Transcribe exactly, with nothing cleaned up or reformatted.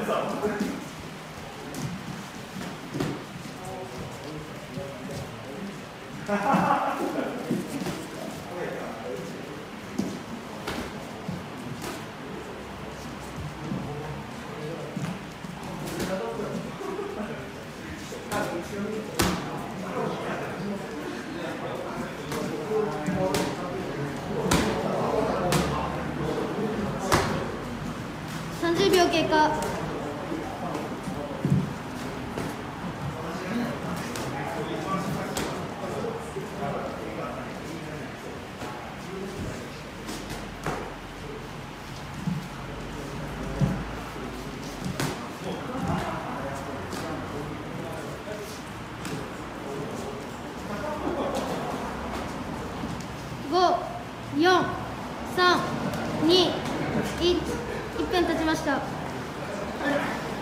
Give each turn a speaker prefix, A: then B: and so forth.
A: さんじゅうびょう経過。ご、よん、さん、に、いち、いっぷん経ちました。